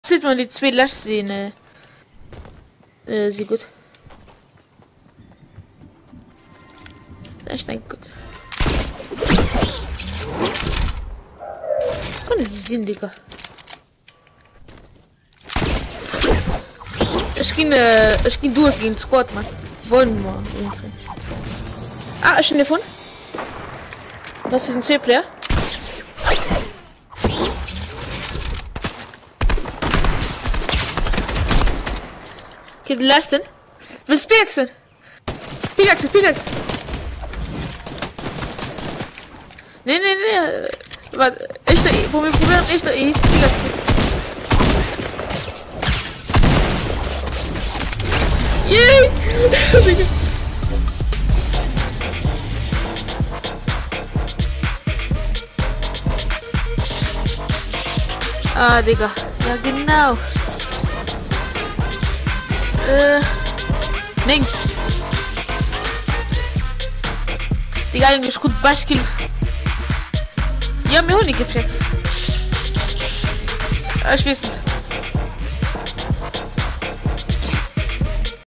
Sieht man die zwei Lasch-Szene. Sehr gut. Ich denke gut. Kann ich sehen, Digga. Ich ging durch gegen Squad, Mann. Wollen wir irgendwie. Ah, ist schon gefunden? Das ist ein C-Player. Okay, die letzten. Willst du Pickaxe? Pickaxe. Nee. Warte, echter E. Wir probieren echter E. Pickaxe. Yay! Ah, Digga. Ja, genau. Nein. Digga, eigentlich gut Beispiel. Ja, mir Honig gepackt. Ich weiß nicht.